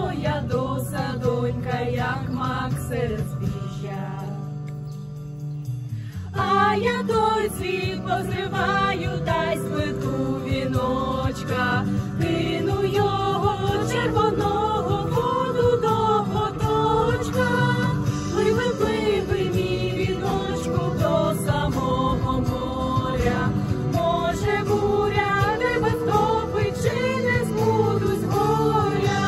моя доса, донька, як мак серед збіжжя. А я той світ позриваю, та й сплету віночка, кину його червоного воду до поточка. Пливи, пливи, мій віночку, до самого моря. Може, буря тебе втопить, чи не збудусь горя.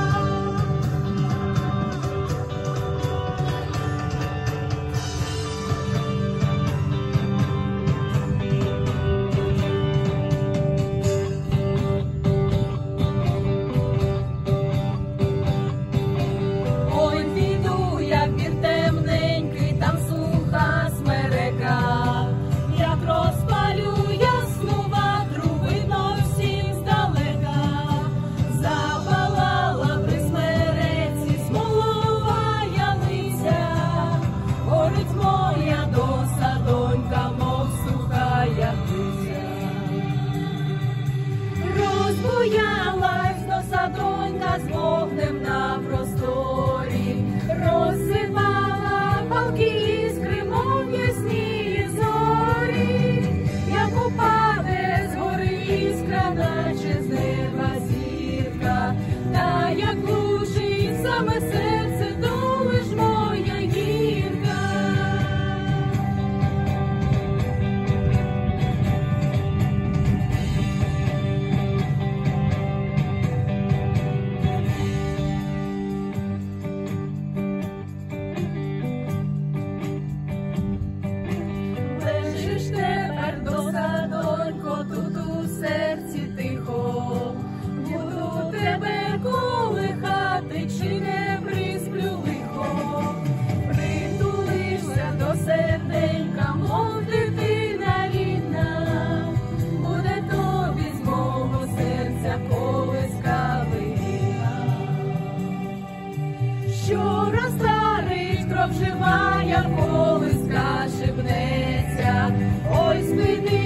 Ой, піду я в бір темненький, там суха смерека. Як розпалю ясну ватру, видно всім здалека. Запалала при смереці смолова ялиця. Горить моя доса, донька, мов суха ягниця. Розбуялась доса, донька, з вогнем на просторі. Розсипала палки іскри, мов ясні зорі. Як упаде з гори іскра, наче з неба зірка. Та як влучить саме серце, то лиш моя гірка. Лежиш тепер, доса, донько, тут у серці тихо. Буду тебе колихати, чи не присплю лихо. Притулишся до серденька, мов дитина рідна. Буде тобі з мого серця колиска вигідна. Щораз старить, кров жива, як колиска шибнеться. Ой, спини,